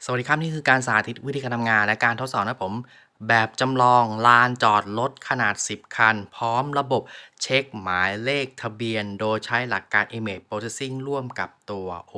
สวัสดีครับนี่คือการสาธิตวิธีการทำงานและการทดสอบนะผมแบบจำลองลานจอดรถขนาด10คันพร้อมระบบเช็คหมายเลขทะเบียนโดยใช้หลักการ Image Processing ร่วมกับตัว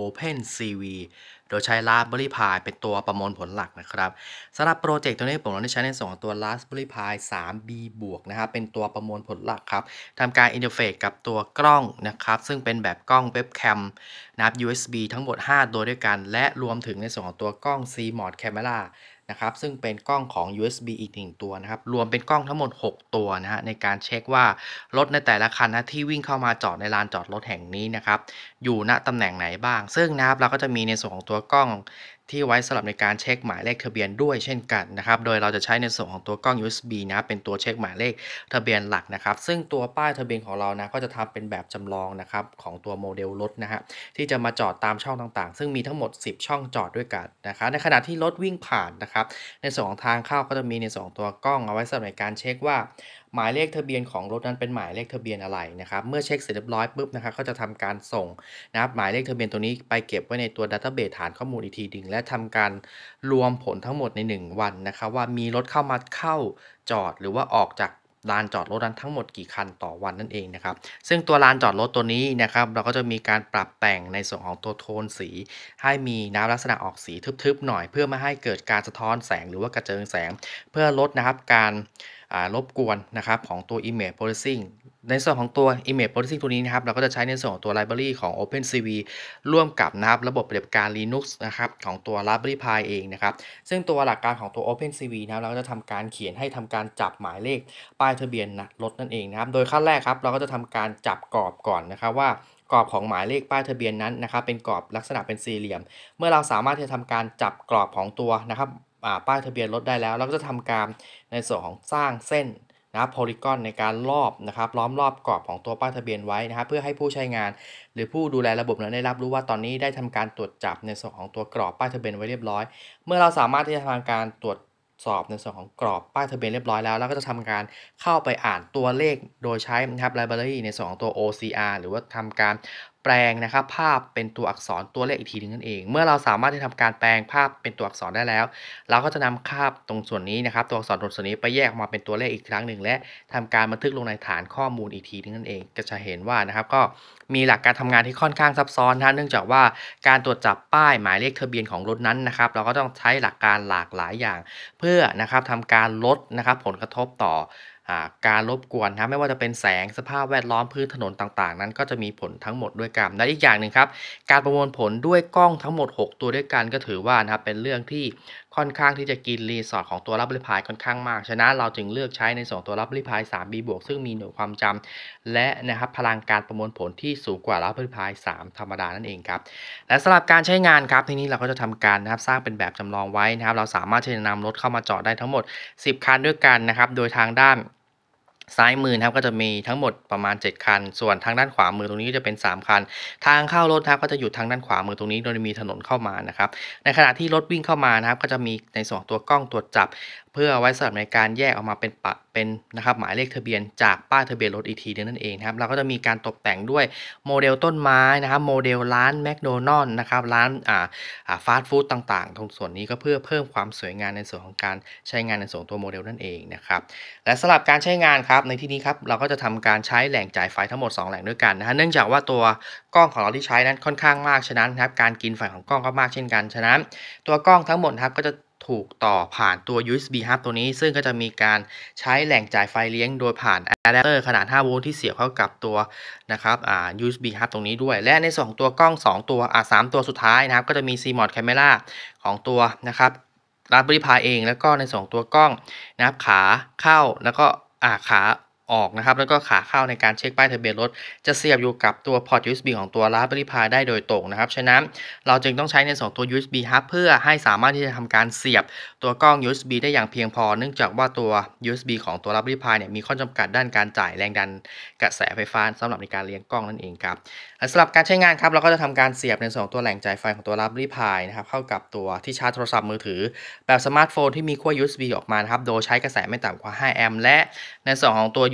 OpenCV โดยใช้ Raspberry Pi เป็นตัวประมวลผลหลักนะครับสำหรับโปรเจกต์ตัวนี้ผมได้ใช้ในส่วนของตัว Raspberry Pi 3B บวกนะครับเป็นตัวประมวลผลหลักครับทำการอินเทอร์เฟซกับตัวกล้องนะครับซึ่งเป็นแบบกล้องเว็บแคม นะครับ USB ทั้งหมด5ตัวด้วยกันและรวมถึงในส่วนของตัวกล้อง CMOS Camera นะครับซึ่งเป็นกล้องของ USB อีก1ตัวนะครับรวมเป็นกล้องทั้งหมด6ตัวนะฮะในการเช็คว่ารถในแต่ละคันนะที่วิ่งเข้ามาจอดในลานจอดรถแห่งนี้นะครับอยู่ณตำแหน่งไหนบ้างซึ่งนะครับเราก็จะมีในส่วนของตัวกล้องที่ไว้สำหรับในการเช็คหมายเลขทะเบียนด้วยเช่นกันนะครับโดยเราจะใช้ในส่วนของตัวกล้อง USB นะครับเป็นตัวเช็คหมายเลขทะเบียนหลักนะครับซึ่งตัวป้ายทะเบียนของเรานะก็จะทำเป็นแบบจำลองนะครับของตัวโมเดลรถนะฮะ ที่จะมาจอดตามช่องต่างๆ ซึ่งมีทั้งหมด10ช่องจอดด้วยกันนะครับในขณะที่รถวิ่งผ่านนะครับในส่วนของทางเข้าก็จะมีในส่วนของตัวกล้องเอาไว้สำหรับในการเช็คว่าหมายเลขทะเบียนของรถนั้นเป็นหมายเลขทะเบียนอะไรนะครับเมื่อเช็คเสร็จเรียบร้อยปุ๊บนะครับก็จะทำการส่งนะครับหมายเลขทะเบียนตัวนี้ไปเก็บไว้ในตัวดัตเตอร์เบสฐานข้อมูลอีกทีหนึ่งและทำการรวมผลทั้งหมดใน1วันนะครับว่ามีรถเข้าจอดหรือว่าออกจากลานจอดรถนั้นทั้งหมดกี่คันต่อวันนั่นเองนะครับ ซึ่งตัวลานจอดรถตัวนี้นะครับเราก็จะมีการปรับแต่งในส่วนของตัวโทนสีให้มีน้ำลักษณะออกสีทึบๆหน่อยเพื่อไม่ให้เกิดการสะท้อนแสงหรือว่ากระเจิงแสงเพื่อลดนะครับการรบกวนนะครับของตัว Image Processing ในส่วนของตัว Image Processing ตัวนี้นะครับเราก็จะใช้ในส่วนของตัว Library ของ OpenCV ร่วมกับนะครับระบบปฏิบัติการ Linux นะครับของตัว Raspberry Pi เองนะครับซึ่งตัวหลักการของตัว OpenCV นะครับเราก็จะทำการเขียนให้ทำการจับหมายเลข ป้ายทะเบียนนะรถนั่นเองนะครับโดยขั้นแรกครับเราก็จะทำการจับกรอบก่อนนะครับว่ากรอบของหมายเลขป้ายทะเบียนนั้นนะครับเป็นกรอบลักษณะเป็นสี่เหลี่ยมเมื่อเราสามารถที่จะทำการจับกรอบของตัวนะครับป้ายทะเบียนรถได้แล้วเราก็จะทำการในส่วนของสร้างเส้นนะครับโพลีกอนในการรอบนะครับล้อมรอบกรอบของตัวป้ายทะเบียนไว้นะครับเพื่อให้ผู้ใช้งานหรือผู้ดูแลระบบนั้นได้รับรู้ว่าตอนนี้ได้ทำการตรวจจับในส่วนของตัวกรอบป้ายทะเบียนไว้เรียบร้อยเมื่อเราสามารถที่จะทำการตรวจสอบในส่วนของกรอบป้ายทะเบียนเรียบร้อยแล้วเราก็จะทำการเข้าไปอ่านตัวเลขโดยใช้นะครับ Library ในส่วนของตัว OCR หรือว่าทำการแปลงนะครับภาพเป็นตัวอักษรตัวเลขอีกทีหนึ่งนั่นเองเมื่อเราสามารถที่ทำการแปลงภาพเป็นตัวอักษรได้แล้วเราก็จะนำภาพตรงส่วนนี้นะครับตัวอักษรตรงส่วนนี้ไปแยกออกมาเป็นตัวเลขอีกครั้งหนึ่งและทำการบันทึกลงในฐานข้อมูลอีกทีนึงนั่นเองก็จะเห็นว่านะครับก็มีหลักการทำงานที่ค่อนข้างซับซ้อนนะเนื่องจากว่าการตรวจจับป้ายหมายเลขทะเบียนของรถนั้นนะครับเราก็ต้องใช้หลักการหลากหลายอย่าง เพื่อนะครับทำการลดนะครับผลกระทบต่อการรบกวนนะไม่ว่าจะเป็นแสงสภาพแวดล้อมพื้นถนนต่างๆนั้นก็จะมีผลทั้งหมดด้วยกันและอีกอย่างหนึ่งครับการประมวลผลด้วยกล้องทั้งหมด6ตัวด้วยกันก็ถือว่านะครับเป็นเรื่องที่ค่อนข้างที่จะกินรีซอร์สของตัว Raspberry Pi ค่อนข้างมากฉะนั้นเราจึงเลือกใช้ในส่วนตัว Raspberry Pi 3B บวกซึ่งมีหน่วยความจำและนะครับพลังการประมวลผลที่สูงกว่า Raspberry Pi 3ธรรมดานั่นเองครับ และสำหรับการใช้งานครับทีนี้เราก็จะทำการนะครับสร้างเป็นแบบจำลองไว้นะครับเราสามารถที่จะนำรถเข้ามาจอดได้ทั้งหมด10คันด้วยกันนะครับโดยทางด้านซ้ายมือนะครับก็จะมีทั้งหมดประมาณ7คันส่วนทางด้านขวามือตรงนี้ก็จะเป็น3คันทางเข้ารถนะครับก็จะอยู่ทางด้านขวามือตรงนี้โดยมีถนนเข้ามานะครับในขณะที่รถวิ่งเข้ามานะครับก็จะมีในส่วนของตัวกล้องตรวจจับเพื่อเอาไว้สำหรับในการแยกออกมาเป็นนะครับหมายเลขทะเบียนจากป้ายทะเบียนรถอีกทีหนึ่งนั่นเองนะครับเราก็จะมีการตกแต่งด้วยโมเดลต้นไม้นะครับโมเดลร้านแมคโดนัลด์นะครับร้านฟาสต์ฟู้ดต่างๆตรงส่วนนี้ก็เพื่อเพิ่มความสวยงามในส่วนของการใช้งานในส่วนตัวโมเดลนั่นเองนะครับและสำหรับการใช้งานครับในที่นี้ครับเราก็จะทำการใช้แหล่งจ่ายไฟทั้งหมด2แหล่งด้วยกันนะฮะเนื่องจากว่าตัวกล้องของเราที่ใช้นั้นค่อนข้างมากฉะนั้นครับการกินไฟของกล้องก็มากเช่นกันฉะนั้นตัวกล้องทั้งหมดครับก็จะถูกต่อผ่านตัว USB Hub ตัวนี้ซึ่งก็จะมีการใช้แหล่งจ่ายไฟเลี้ยงโดยผ่านอะแดปเตอร์ขนาด5โวลต์ที่เสียบเข้ากับตัวนะครับUSB Hub ตรงนี้ด้วยและในส่วนของตัวกล้อง2ตัว3ตัวสุดท้ายนะครับก็จะมี CMOS Camera ของตัวนะครับ Raspberry Pi เองแล้วก็ในส่วนของตัวกล้องนะครับขาเข้าแล้วก็ขาออกนะครับแล้วก็ขาเข้าในการเช็คป้ายทะเบียนรถจะเสียบอยู่กับตัวพอร์ต USB ของตัว Raspberry Pi ได้โดยตรงนะครับฉะนั้นเราจึงต้องใช้ในส่วนตัว USB Hub เพื่อให้สามารถที่จะทำการเสียบตัวกล้อง USB ได้อย่างเพียงพอเนื่องจากว่าตัว USB ของตัว Raspberry Pi เนี่ยมีข้อจำกัดด้านการจ่ายแรงดันกระแสไฟฟ้าสำหรับในการเลี้ยงกล้องนั่นเองครับและสำหรับการใช้งานครับเราก็จะทำการเสียบในส่วนของตัวแหล่งจ่ายไฟของตัว Raspberry Pi นะครับเข้ากับตัวที่ชาร์จโทรศัพท์มือถือแบบสมาร์ทโฟนที่มีขั้ว USB ออกมานะครับโดยใช้กระแสไม่ต่ำกว่า5 แอมป์และในส่วนของตัว USB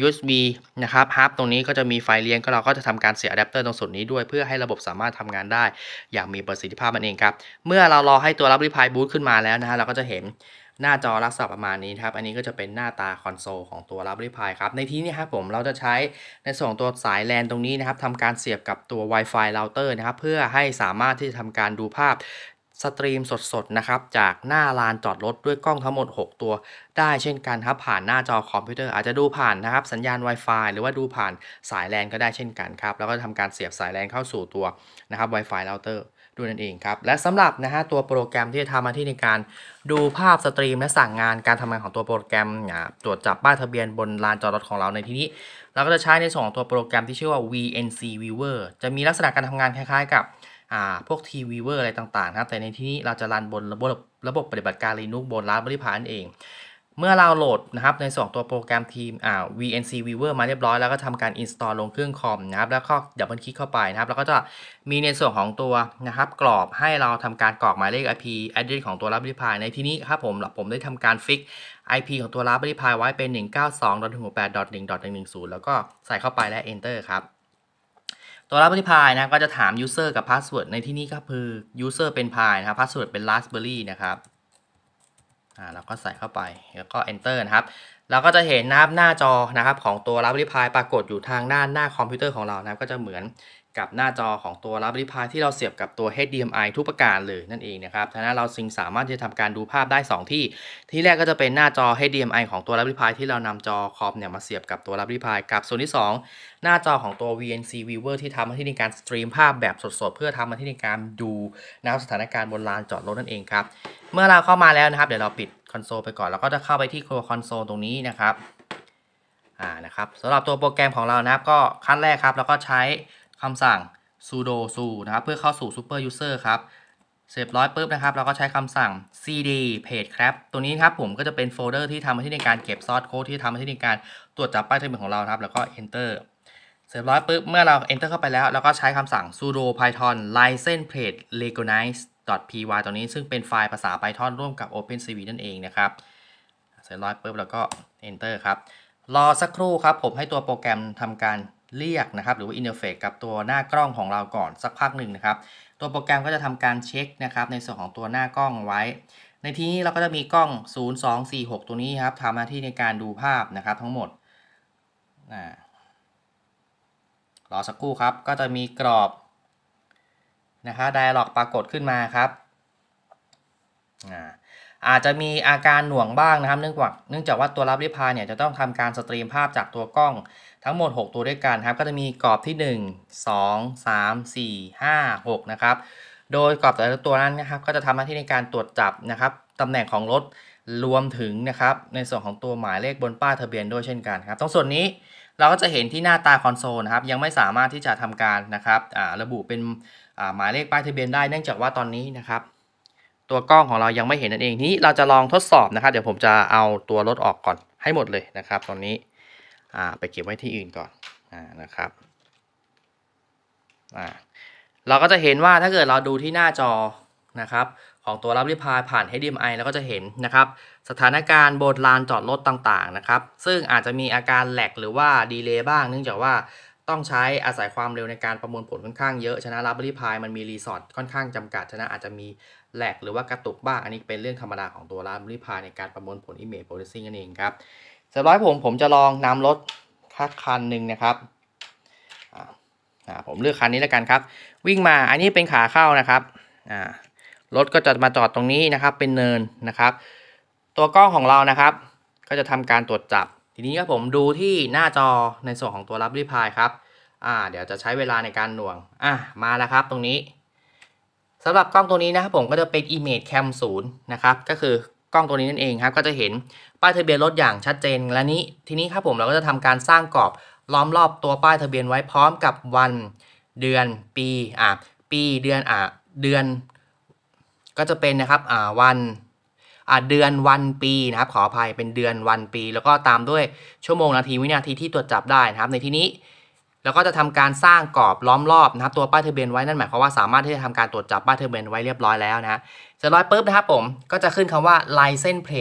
USB นะครับฮับตรงนี้ก็จะมีไฟเลี้ยงก็เราก็จะทำการเสียอะแดปเตอร์ตรงส่วนนี้ด้วยเพื่อให้ระบบสามารถทำงานได้อย่างมีประสิทธิภาพนั่นเองครับเมื่อเรารอให้ตัว Raspberry Pi boot ขึ้นมาแล้วนะฮะเราก็จะเห็นหน้าจอลักษณะประมาณนี้ครับอันนี้ก็จะเป็นหน้าตาคอนโซลของตัว Raspberry Pi ครับในที่นี้ครับผมเราจะใช้ในส่วนของตัวสาย LAN ตรงนี้นะครับทำการเสียบกับตัว Wi-Fi router นะครับเพื่อให้สามารถที่จะทำการดูภาพสตรีมสดๆนะครับจากหน้าลานจอดรถด้วยกล้องทั้งหมด6ตัวได้เช่นกันครับผ่านหน้าจอคอมพิวเตอร์อาจจะดูผ่านนะครับสัญญาณ Wi-Fi หรือว่าดูผ่านสาย LAN ก็ได้เช่นกันครับแล้วก็ทำการเสียบสาย LAN เข้าสู่ตัวนะครับ Wi-Fi router ด้วยนั่นเองครับและสำหรับนะฮะตัวโปรแกรมที่จะทำหน้าที่ในการดูภาพสตรีมและสั่งงานการทำงานของตัวโปรแกรมตรวจจับป้ายทะเบียนบนลานจอดรถของเราในที่นี้เราก็จะใช้ในส่วนของตัวโปรแกรมที่ชื่อว่า VNC Viewer จะมีลักษณะการทำงานคล้ายๆกับพวก T-Viewer อะไรต่างๆครับแต่ในที่นี้เราจะรันบนระบบปฏิบัติการ Linux บน Raspberry Pi นั่นเองเมื่อเราโหลดนะครับในส่วนตัวโปรแกรมทีมVNC Viewer มาเรียบร้อยแล้วก็ทำการ install ลงเครื่องคอมนะครับแล้วก็ดับเบิลคลิกเข้าไปนะครับแล้วก็จะมีในส่วนของตัวนะครับกรอบให้เราทำการกรอกหมายเลข IP address ของตัว Raspberry Pi ในที่นี้ครับผมได้ทำการฟิก IP ของตัว Raspberry Pi ไว้เป็น 192.168.1.110 แล้วก็ใส่เข้าไปและ enter ครับตัว Raspberry Pi นะก็จะถาม user กับ password ในที่นี้ก็คือ user เป็น Pi นะครับ password เป็น Raspberry นะครับเราก็ใส่เข้าไปแล้วก็ enter นะครับเราก็จะเห็นนะครับหน้าจอนะครับของตัว Raspberry Pi ปรากฏอยู่ทางด้านหน้าคอมพิวเตอร์ของเรานะครับก็จะเหมือนกับหน้าจอของตัว Raspberry Pi ที่เราเสียบกับตัว HDMI ทุกประการเลยนั่นเองนะครับฉะนั้นเราสามารถที่จะทำการดูภาพได้2ที่แรกก็จะเป็นหน้าจอ HDMI ของตัว Raspberry Pi ที่เรานำจอคอมเนี่ยมาเสียบกับตัว Raspberry Pi กับส่วนที่2หน้าจอของตัว VNC Viewer ที่ทำหน้าที่ในการสตรีมภาพแบบสดๆเพื่อทำหน้าที่ในการดูนะครับสถานการณ์บนลานจอดรถนั่นเองครับเมื่อเราเข้ามาแล้วนะครับเดี๋ยวเราปิดคอนโซลไปก่อนแล้วก็จะเข้าไปที่คอนโซลตรงนี้นะครับนะครับสำหรับตัวโปรแกรมของเรานะครับก็ขั้นแรกครับแล้วก็ใช้คำสั่ง sudo su นะครับเพื่อเข้าสู่ super user ครับเสร็จร้อยปุ๊บนะครับเราก็ใช้คำสั่ง cd page crap ตัวนี้ครับผมก็จะเป็นโฟลเดอร์ที่ทำหน้าที่ในการเก็บซอสโค้ดที่ทำหน้าที่ในการตรวจจับป้ายทะเบียนของเราครับแล้วก็ enter เสร็จร้อยปุ๊บเมื่อเรา enter เข้าไปแล้วเราก็ใช้คำสั่ง sudo python license plate recognize .py ตัวนี้ซึ่งเป็นไฟล์ภาษา Python ร่วมกับ OpenCV นั่นเองนะครับเสร็จร้อยปุ๊บแล้วก็ enter ครับรอสักครู่ครับผมให้ตัวโปรแกรมทำการเรียกนะครับหรือว่า interface กับตัวหน้ากล้องของเราก่อนสักพักหนึ่งนะครับตัวโปรแกรมก็จะทำการเช็คนะครับในส่วนของตัวหน้ากล้องไว้ในที่นี้เราก็จะมีกล้อง 0246 ตัวนี้ครับทำหน้าที่ในการดูภาพนะครับทั้งหมดรอสักครู่ครับก็จะมีกรอบนะครับ dialog ปรากฏขึ้นมาครับอาจจะมีอาการหน่วงบ้างนะครับเนื่องจากว่าตัว Raspberry Pi เนี่ยจะต้องทำการสตรีมภาพจากตัวกล้องทั้งหมด6ตัวด้วยกันครับก็จะมีกรอบที่1 2 3 4 5 6นะครับโดยกรอบแต่ละตัวนั้นนะครับก็จะทำหน้าที่ในการตรวจจับนะครับตำแหน่งของรถรวมถึงนะครับในส่วนของตัวหมายเลขบนป้ายทะเบียนด้วยเช่นกันครับตรงส่วนนี้เราก็จะเห็นที่หน้าตาคอนโซลนะครับยังไม่สามารถที่จะทำการนะครับระบุเป็นหมายเลขป้ายทะเบียนได้เนื่องจากว่าตอนนี้นะครับตัวกล้องของเรายังไม่เห็นนั่นเองนี้เราจะลองทดสอบนะครับเดี๋ยวผมจะเอาตัวรถออกก่อนให้หมดเลยนะครับตอนนี้ไปเก็บไว้ที่อื่นก่อนนะครับเราก็จะเห็นว่าถ้าเกิดเราดูที่หน้าจอนะครับของตัว Raspberry Pi ผ่าน HDMI แล้วก็จะเห็นนะครับสถานการณ์บนลานจอดรถต่างๆนะครับซึ่งอาจจะมีอาการแหลกหรือว่าดีเลย์บ้างเนื่องจากว่าต้องใช้อาศัยความเร็วในการประมวลผลค่อนข้างเยอะฉะนั้น Raspberry Pi มันมีรีซอร์สค่อนข้างจำกัดฉะนั้นอาจจะมีแหลกหรือว่ากระตุกบ้างอันนี้เป็นเรื่องธรรมดาของตัว Raspberry Pi ในการประมวลผล Image Processing นั่นเองครับเสร็จแล้วผมจะลองนำรถคันหนึ่งนะครับผมเลือกคันนี้แล้วกันครับวิ่งมาอันนี้เป็นขาเข้านะครับรถก็จะมาจอดตรงนี้นะครับเป็นเนินนะครับตัวกล้องของเรานะครับก็จะทำการตรวจจับทีนี้ครับผมดูที่หน้าจอในส่วนของตัว Raspberry Pi ครับเดี๋ยวจะใช้เวลาในการหน่วงมาแล้วครับตรงนี้สำหรับกล้องตัวนี้นะครับผมก็จะเป็น Image Cam 0นะครับก็คือกล้องตัวนี้นั่นเองครับก็จะเห็นป้ายทะเบียนรถอย่างชัดเจนและทีนี้ครับผมเราก็จะทำการสร้างกรอบล้อมรอบตัวป้ายทะเบียนไว้พร้อมกับวันเดือนปีปีเดือนเดือนก็จะเป็นนะครับวันเดือนวันปีนะครับขออภัยเป็นเดือนวันปีแล้วก็ตามด้วยชั่วโมงนาทีวินาทีที่ตรวจจับได้นะครับในที่นี้เราก็จะทำการสร้างกรอบล้อมรอบนะครับตัวป้ายทะเบียนไว้นั่นหมายความว่าสามารถที่จะทำการตรวจจับป้ายทะเบียนไว้เรียบร้อยแล้วนะเสร็จร้อยปุ๊บนะครับผมก็จะขึ้นคำว่า license plate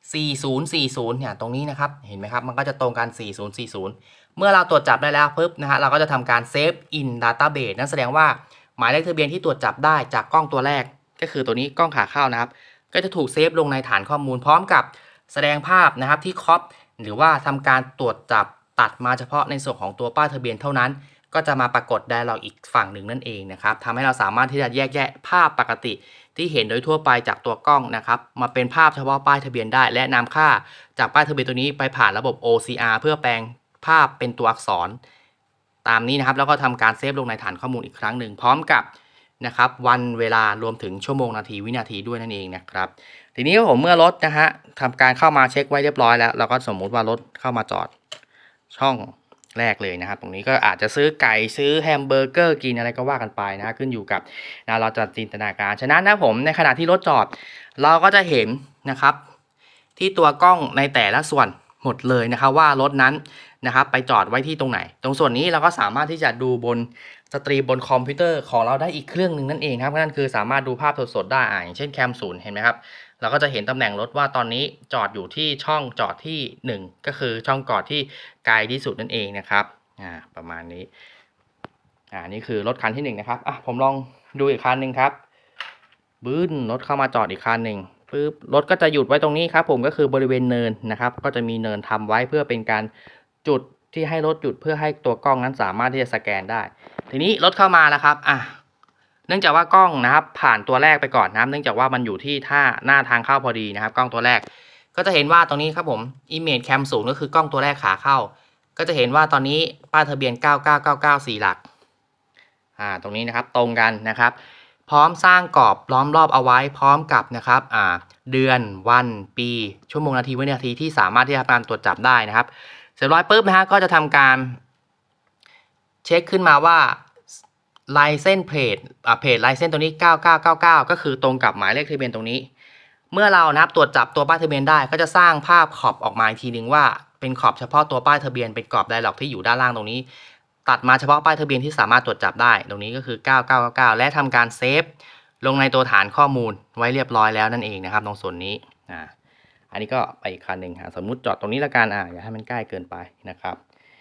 4040เนี่ยตรงนี้นะครับเห็นไหมครับมันก็จะตรงกัน4040เมื่อเราตรวจจับได้แล้วปุ๊บนะฮะเราก็จะทำการ save in database นั่นแสดงว่าหมายเลขทะเบียนที่ตรวจจับได้จากกล้องตัวแรกก็คือตัวนี้กล้องขาเข้านะครับก็จะถูกเซฟลงในฐานข้อมูลพร้อมกับแสดงภาพนะครับที่ครอปหรือว่าทำการตรวจจับตัดมาเฉพาะในส่วนของตัวป้ายทะเบียนเท่านั้นก็จะมาปรากฏไดอะล็อกอีกฝั่งหนึ่งนั่นเองนะครับทำให้เราสามารถที่จะแยกแยะภาพปกติที่เห็นโดยทั่วไปจากตัวกล้องนะครับมาเป็นภาพเฉพาะป้ายทะเบียนได้และนำค่าจากป้ายทะเบียนตัวนี้ไปผ่านระบบ OCR เพื่อแปลงภาพเป็นตัวอักษรตามนี้นะครับแล้วก็ทำการเซฟลงในฐานข้อมูลอีกครั้งหนึ่งพร้อมกับนะครับวันเวลารวมถึงชั่วโมงนาทีวินาทีด้วยนั่นเองนะครับทีนี้ผมเมื่อรถนะฮะทำการเข้ามาเช็คไว้เรียบร้อยแล้วเราก็สมมุติว่ารถเข้ามาจอดช่องแรกเลยนะครับตรงนี้ก็อาจจะซื้อไก่ซื้อแฮมเบอร์เกอร์กินอะไรก็ว่ากันไปนะขึ้นอยู่กับเราจะจินตนาการฉะนั้นนะผมในขณะที่รถจอดเราก็จะเห็นนะครับที่ตัวกล้องในแต่ละส่วนหมดเลยนะครับว่ารถนั้นนะครับไปจอดไว้ที่ตรงไหนตรงส่วนนี้เราก็สามารถที่จะดูบนสตรีมบนคอมพิวเตอร์ของเราได้อีกเครื่องหนึ่งนั่นเองครับนั่นคือสามารถดูภาพสดๆได้อย่างเช่นแคมศูนย์เห็นไหมครับเราก็จะเห็นตำแหน่งรถว่าตอนนี้จอดอยู่ที่ช่องจอดที่1ก็คือช่องจอดที่ไกลที่สุดนั่นเองนะครับประมาณนี้นี่คือรถคันที่1นะครับผมลองดูอีกคันหนึ่งครับบึ้นรถเข้ามาจอดอีกคันหนึ่งปึ๊บรถก็จะหยุดไว้ตรงนี้ครับผมก็คือบริเวณเนินนะครับก็จะมีเนินทำไว้เพื่อเป็นการจุดที่ให้รถหยุดเพื่อให้ตัวกล้องนั้นสามารถที่จะสแกนได้ทีนี้รถเข้ามาแล้วครับเนื่องจากว่ากล้องนะครับผ่านตัวแรกไปก่อนนะครับเนื่องจากว่ามันอยู่ที่หน้าทางเข้าพอดีนะครับกล้องตัวแรกก็จะเห็นว่าตรงนี้ครับผม Image Cam 0ก็คือกล้องตัวแรกขาเข้าก็จะเห็นว่าตอนนี้ป้ายทะเบียน99994หลักตรงนี้นะครับตรงกันนะครับพร้อมสร้างกรอบล้อมรอบเอาไว้พร้อมกับนะครับเดือนวันปีชั่วโมงนาทีวินาทีที่สามารถที่จะทำการตรวจจับได้นะครับเสร็จร้อยปุ๊บนะฮะก็จะทำการเช็คขึ้นมาว่าลายเส้นเพจลายเส้นตัวนี้9999ก็คือตรงกับหมายเลขทะเบียนตรงนี้เมื่อเรานะครับตรวจจับตัวป้ายทะเบียนได้ก็จะสร้างภาพขอบออกมาอีกทีนึงว่าเป็นขอบเฉพาะตัวป้ายทะเบียนเป็นกรอบไดอะล็อกที่อยู่ด้านล่างตรงนี้ตัดมาเฉพาะป้ายทะเบียนที่สามารถตรวจจับได้ตรงนี้ก็คือ9999และทำการเซฟลงในตัวฐานข้อมูลไว้เรียบร้อยแล้วนั่นเองนะครับตรงส่วนนี้อันนี้ก็ไปอีกคันหนึ่งสมมุติจอดตรงนี้ละกันอย่าให้มันใกล้เกินไปนะครับ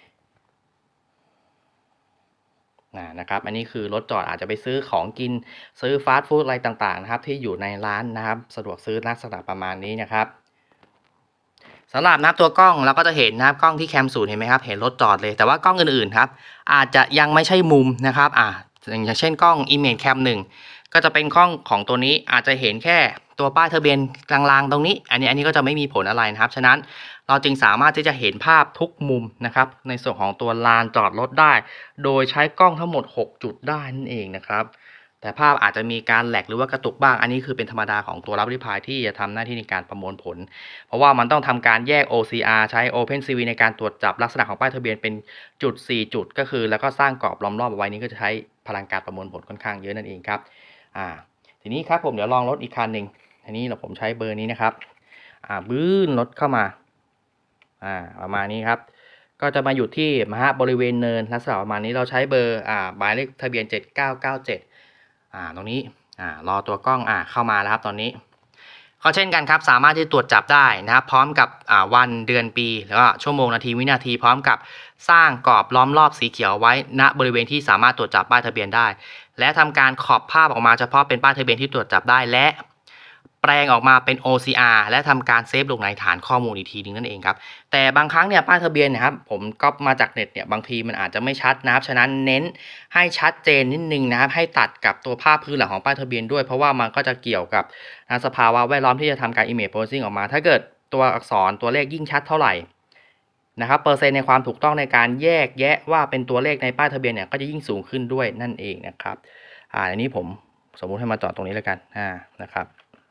นะครับอันนี้คือรถจอดอาจจะไปซื้อของกินซื้อฟาสต์ฟู้ดอะไรต่างๆนะครับที่อยู่ในร้านนะครับสะดวกซื้อลักษณะประมาณนี้นะครับสำหรับนับตัวกล้องเราก็จะเห็นนะครับกล้องที่แคมศูนย์เห็นไหมครับเห็นรถจอดเลยแต่ว่ากล้องอื่นๆครับอาจจะยังไม่ใช่มุมนะครับอย่างเช่นกล้อง Image Cam 1ก็จะเป็นกล้องของตัวนี้อาจจะเห็นแค่ตัวป้ายทะเบียนกลางๆตรงนี้อันนี้ก็จะไม่มีผลอะไรนะครับฉะนั้นเราจึงสามารถที่จะเห็นภาพทุกมุมนะครับในส่วนของตัวลานจอดรถได้โดยใช้กล้องทั้งหมด6จุดได้นั่นเองนะครับแต่ภาพอาจจะมีการแหลกหรือว่ากระตุกบ้างอันนี้คือเป็นธรรมดาของตัวรับรีพายที่จะทำหน้าที่ในการประมวลผลเพราะว่ามันต้องทำการแยก OCR ใช้ OpenCV ในการตรวจจับลักษณะของป้ายทะเบียนเป็นจุด4จุดก็คือแล้วก็สร้างกรอบล้อมรอบเอาไว้นี้ก็จะใช้พลังการประมวลผลค่อนข้างเยอะนั่นเองครับทีนี้ครับผมเดี๋ยวลองรถอีกคันหนึ่งทีนี้ผมใช้เบอร์นี้นะครับบื้นรถเข้ามาประมาณนี้ครับก็จะมาอยู่ที่บริเวณเนินลักษณะประมาณนี้เราใช้เบอร์หมายเลขทะเบียน7997ตรงนี้รอตัวกล้องเข้ามาแล้วครับตอนนี้ก็เช่นกันครับสามารถที่ตรวจจับได้นะครับพร้อมกับวันเดือนปีแล้วก็ชั่วโมงนาทีวินาทีพร้อมกับสร้างกรอบล้อมรอบสีเขียวไว้ณบริเวณที่สามารถตรวจจับป้ายทะเบียนได้และทำการขอบภาพออกมาเฉพาะเป็นป้ายทะเบียนที่ตรวจจับได้และแปลงออกมาเป็น OCR และทำการเซฟลงในฐานข้อมูลอีกทีนึงนั่นเองครับแต่บางครั้งเนี่ยป้ายทะเบียนนะครับผมก๊อปมาจากเน็ตเนี่ยบางทีมันอาจจะไม่ชัดนะครับฉะนั้นเน้นให้ชัดเจนนิดนึงนะครับให้ตัดกับตัวภาพพื้นหลังของป้ายทะเบียนด้วยเพราะว่ามันก็จะเกี่ยวกับสภาวะแวดล้อมที่จะทำการ Image Processing ออกมาถ้าเกิดตัวอักษรตัวเลขยิ่งชัดเท่าไหร่นะครับเปอร์เซ็นต์ในความถูกต้องในการแยกแยะว่าเป็นตัวเลขในป้ายทะเบียนเนี่ยก็จะยิ่งสูงขึ้นด้วยนั่นเองนะครับอันนี้ผมสมมุติให้มาจอดตรงนี้แล้วกันนะครับ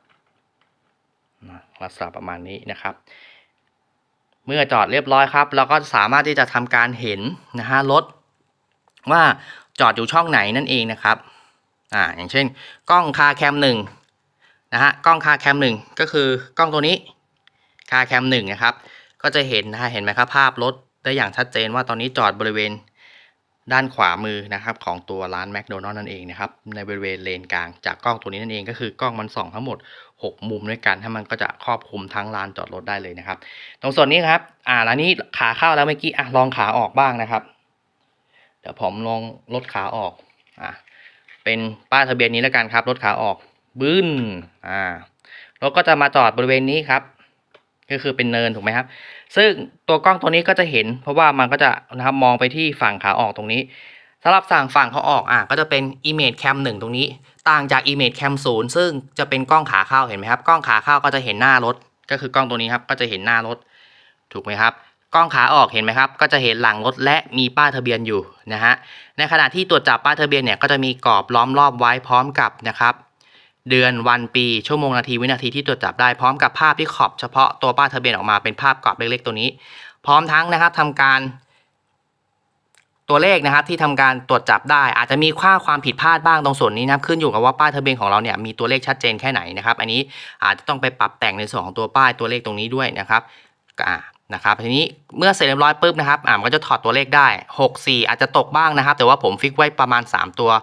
ลักษณะประมาณนี้นะครับเมื่อจอดเรียบร้อยครับเราก็สามารถที่จะทำการเห็นรถว่าจอดอยู่ช่องไหนนั่นเองนะครับอย่างเช่นกล้องคาแคม1กล้องคาแคม1ก็คือกล้องตัวนี้คาแคม1นะครับก็จะเห็นเห็นไหมครับภาพรถได้อย่างชัดเจนว่าตอนนี้จอดบริเวณด้านขวามือนะครับของตัวร้านแมคโดนัลด์นั่นเองนะครับในบริเวณเลนกลางจากกล้องตัวนี้นั่นเองก็คือกล้องมันส่องทั้งหมด6มุมด้วยกันถ้ามันก็จะครอบคลุมทั้งลานจอดรถได้เลยนะครับตรงส่วนนี้ครับแล้วนี้ขาเข้าแล้วเมื่อกี้ลองขาออกบ้างนะครับเดี๋ยวผมลองลดขาออกเป็นป้ายทะเบียนนี้แล้วกันครับลดขาออกบึ้นรถก็จะมาจอดบริเวณนี้ครับก็คือเป็นเนินถูกไหมครับซึ่งตัวกล้องตัวนี้ก็จะเห็นเพราะว่ามันก็จะนะครับมองไปที่ฝั่งขาออกตรงนี้สำหรับฝั่งเขาออกก็จะเป็น Image Cam 1ตรงนี้ต่างจาก Image Cam 0ซึ่งจะเป็นกล้องขาเข้าเห็นไหมครับกล้องขาเข้าก็จะเห็นหน้ารถก็คือกล้องตัวนี้ครับก็จะเห็นหน้ารถถูกไหมครับกล้องขาออกเห็นไหมครับก็จะเห็นหลังรถและมีป้ายทะเบียนอยู่นะฮะในขณะที่ตรวจจับป้ายทะเบียนเนี่ยก็จะมีกรอบล้อมรอบไว้พร้อมกับนะครับเดือนวันปีชั่วโมงนาทีวินาทีที่ตรวจจับได้พร้อมกับภาพที่ขอบเฉพาะตัวป้ายทะเบียนออกมาเป็นภาพกรอบเล็กๆตัวนี้พร้อมทั้งนะครับทำการตัวเลขนะครับที่ทำการตรวจจับได้อาจจะมีความผิดพลาดบ้างตรงส่วนนี้นะครับขึ้นอยู่กับว่าป้ายทะเบียนของเราเนี่ยมีตัวเลขชัดเจนแค่ไหนนะครับอันนี้อาจจะต้องไปปรับแต่งในส่วนของตัวป้ายตัวเลขตรงนี้ด้วยนะครับนะครับทีนี้เมื่อเสร็จเรียบร้อยปุ๊บนะครับมันก็จะถอดตัวเลขได้64อาจจะตกบ้างนะครับแต่ว่าผมฟิกไว้ประมาณ3ตัว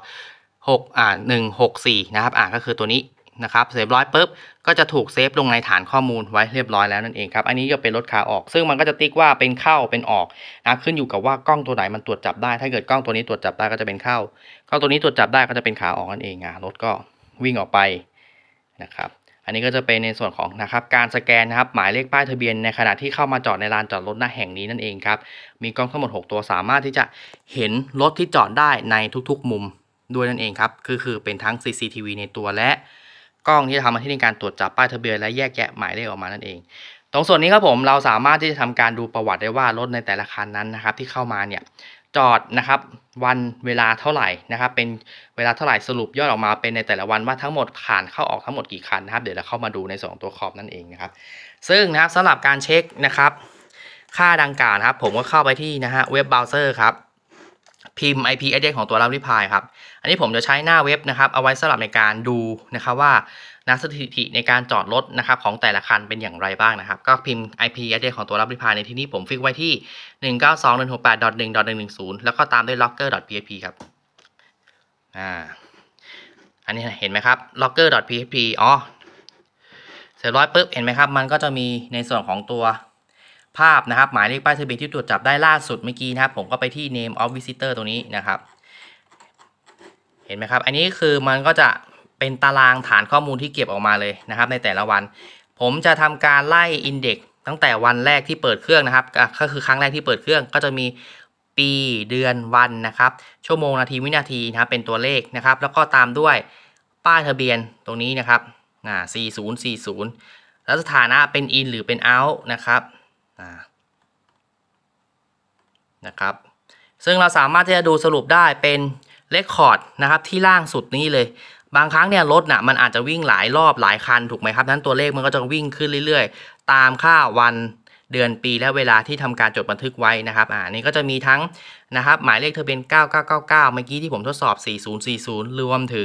164นะครับก็คือตัวนี้นะครับเสร็จเรียบร้อยปุ๊บก็จะถูกเซฟลงในฐานข้อมูลไว้เรียบร้อยแล้วนั่นเองครับอันนี้จะเป็นรถขาออกซึ่งมันก็จะติ๊กว่าเป็นเข้าเป็นออกขึ้นอยู่กับว่ากล้องตัวไหนมันตรวจจับได้ถ้าเกิดกล้องตัวนี้ตรวจจับได้ก็จะเป็นเข้ากล้องตัวนี้ตรวจจับได้ก็จะเป็นขาออกนั่นเองรถก็วิ่งออกไปนะครับอันนี้ก็จะเป็นในส่วนของนะครับการสแกนนะครับหมายเลขป้ายทะเบียนในขณะที่เข้ามาจอดในลานจอดรถหน้าแห่งนี้นั่นเองครับมีกล้องทั้งหมด6ตัวสามารถที่จะเห็นรถที่จอดได้ในทุกๆมุมด้วยนั่นเองครับคือเป็นทั้ง CCTV ในตัวและกล้องที่ทำหน้าที่ในการตรวจจับป้ายทะเบียนและแยกแยะหมายเลขออกมานั่นเองตรงส่วนนี้ครับผมเราสามารถที่จะทำการดูประวัติได้ว่ารถในแต่ละคันนั้นนะครับที่เข้ามาเนี่ยจอดนะครับวันเวลาเท่าไหร่นะครับเป็นเวลาเท่าไหร่สรุปยอดออกมาเป็นในแต่ละวันว่าทั้งหมดผ่านเข้าออกทั้งหมดกี่คันนะครับเดี๋ยวเราเข้ามาดูในส่วนของตัวขอบนั่นเองนะครับซึ่งนะครับสำหรับการเช็คนะครับค่าดังกล่าวนะครับผมก็เข้าไปที่เว็บเบราว์เซอร์ครับพิมพ์ IP address ของตัวรับรีพายครับอันนี้ผมจะใช้หน้าเว็บนะครับเอาไว้สำหรับในการดูนะครับว่าสถิติในการจอดรถนะครับของแต่ละคันเป็นอย่างไรบ้างนะครับก็พิมพ์ IP address ของตัวรับรีพายในที่นี้ผมฟิกไว้ที่ 192.168.1.110 แล้วก็ตามด้วย logger.php ครับอันนี้เห็นไหมครับ logger.php เสร็จร้อยปุ๊บเห็นไหมครับมันก็จะมีในส่วนของตัวภาพนะครับหมายเลขป้ายทะเบียนที่ตรวจจับได้ล่าสุดเมื่อกี้นะครับผมก็ไปที่ name of visitor ตรงนี้นะครับเห็นไหมครับอันนี้คือมันก็จะเป็นตารางฐานข้อมูลที่เก็บออกมาเลยนะครับในแต่ละวันผมจะทำการไล่อินเด็กซ์ตั้งแต่วันแรกที่เปิดเครื่องนะครับก็คือครั้งแรกที่เปิดเครื่องก็จะมีปีเดือนวันนะครับชั่วโมงนาทีวินาทีนะครับเป็นตัวเลขนะครับแล้วก็ตามด้วยป้ายทะเบียนตรงนี้นะครับ4040แล้วสถานะเป็น in หรือเป็น out นะครับซึ่งเราสามารถที่จะดูสรุปได้เป็นเรคคอร์ดนะครับที่ล่างสุดนี้เลยบางครั้งเนี่ยรถมันอาจจะวิ่งหลายรอบหลายคันถูกไหมครับนั้นตัวเลขมันก็จะวิ่งขึ้นเรื่อยๆตามค่าวันเดือนปีและเวลาที่ทำการจดบันทึกไว้นะครับนี่ก็จะมีทั้งนะครับหมายเลขทะเบียน9999เมื่อกี้ที่ผมทดสอบ4040รวมถึง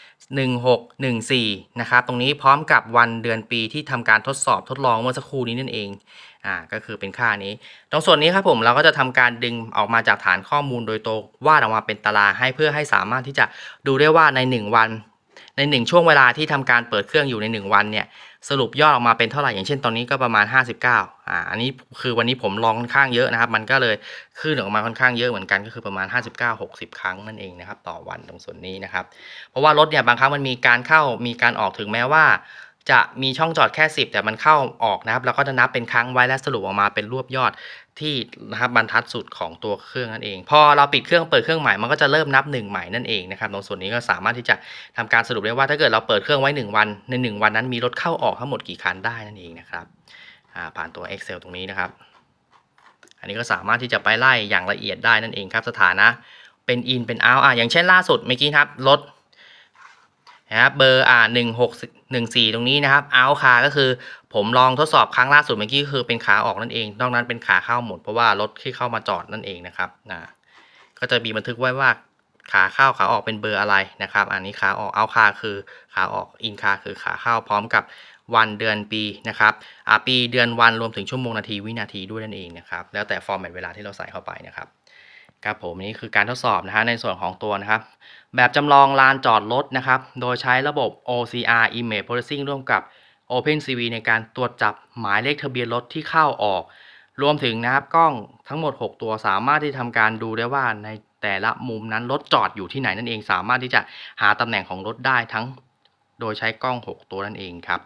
1614นะครับตรงนี้พร้อมกับวันเดือนปีที่ทำการทดสอบทดลองเมื่อสักครู่นี้นั่นเองก็คือเป็นค่านี้ตรงส่วนนี้ครับผมเราก็จะทำการดึงออกมาจากฐานข้อมูลโดยตรงวาดออกมาเป็นตารางให้เพื่อให้สามารถที่จะดูได้ว่าใน1วันใน1ช่วงเวลาที่ทำการเปิดเครื่องอยู่ใน1วันเนี่ยสรุปยอดออกมาเป็นเท่าไหร่อย่างเช่นตอนนี้ก็ประมาณ59อันนี้คือวันนี้ผมลองค่อนข้างเยอะนะครับมันก็เลยขึ้นออกมาค่อนข้างเยอะเหมือนกันก็คือประมาณ59-60ครั้งนั่นเองนะครับต่อวันตรงส่วนนี้นะครับเพราะว่ารถเนี่ยบางครั้งมันมีการเข้ามีการออกถึงแม้ว่าจะมีช่องจอดแค่10แต่มันเข้าออกนะครับเราก็จะนับเป็นครั้งไว้และสรุปออกมาเป็นรวบยอดที่นะครับบรรทัดสุดของตัวเครื่องนั่นเองพอเราปิดเครื่องเปิดเครื่องใหม่มันก็จะเริ่มนับ1ใหม่นั่นเองนะครับตรงส่วนนี้ก็สามารถที่จะทำการสรุปได้ว่าถ้าเกิดเราเปิดเครื่องไว้1วันใน1วันนั้นมีรถเข้าออกทั้งหมดกี่คันได้นั่นเองนะครับผ่านตัว Excel ตรงนี้นะครับอันนี้ก็สามารถที่จะไปไล่อย่างละเอียดได้นั่นเองครับสถานะเป็น in เป็น out อย่างเช่นล่าสุดเมื่อกี้ครับรถนะครับเบอร์1614ตรงนี้นะครับ out คาก็คือผมลองทดสอบครั้งล่าสุดเมื่อกี้คือเป็นขาออกนั่นเองนอกนั้นเป็นขาเข้าหมดเพราะว่ารถที่เข้ามาจอดนั่นเองนะครับก็จะมีบันทึกไว้ว่าขาเข้าขาออกเป็นเบอร์อะไรนะครับอันนี้ขาออก out คาคือขาออก in คาคือขาเข้าพร้อมกับวันเดือนปีนะครับปีเดือนวันรวมถึงชั่วโมงนาทีวินาทีด้วยนั่นเองนะครับแล้วแต่ฟอร์แมตเวลาที่เราใส่เข้าไปนะครับครับผมนี่คือการทดสอบนะฮะในส่วนของตัวนะครับแบบจำลองลานจอดรถนะครับโดยใช้ระบบ OCR Image Processing ร่วมกับ OpenCV ในการตรวจจับหมายเลขทะเบียนรถที่เข้าออกรวมถึงนะครับกล้องทั้งหมด6ตัวสามารถที่ทำการดูได้ว่าในแต่ละมุมนั้นรถจอดอยู่ที่ไหนนั่นเองสามารถที่จะหาตำแหน่งของรถได้ทั้งโดยใช้กล้อง6ตัวนั่นเองครับ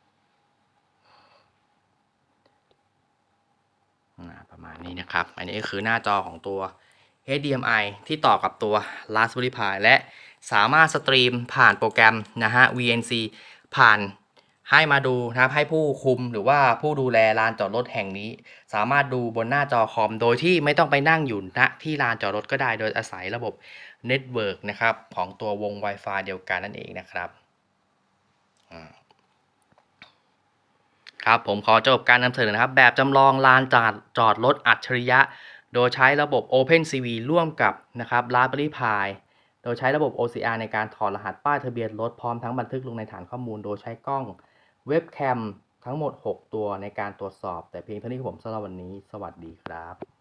ประมาณนี้นะครับอันนี้ก็คือหน้าจอของตัว HDMI ที่ต่อกับตัว Raspberry Pi และสามารถสตรีมผ่านโปรแกรมนะฮะ VNC ผ่านให้มาดูนะครับให้ผู้คุมหรือว่าผู้ดูแลลานจอดรถแห่งนี้สามารถดูบนหน้าจอคอมโดยที่ไม่ต้องไปนั่งอยู่ณที่ลานจอดรถก็ได้โดยอาศัยระบบเน็ตเวิร์กนะครับของตัววง Wi-Fi เดียวกันนั่นเองนะครับครับผมขอจบการนำเสนอนะครับแบบจำลองลานจอดรถอัจฉริยะโดยใช้ระบบ OpenCV ร่วมกับนะครับ Raspberry Pi โดยใช้ระบบ OCR ในการถอดรหัสป้ายทะเบียนรถพร้อมทั้งบันทึกลงในฐานข้อมูลโดยใช้กล้องเว็บแคมทั้งหมด6ตัวในการตรวจสอบแต่เพียงเท่านี้ครับผมสำหรับวันนี้สวัสดีครับ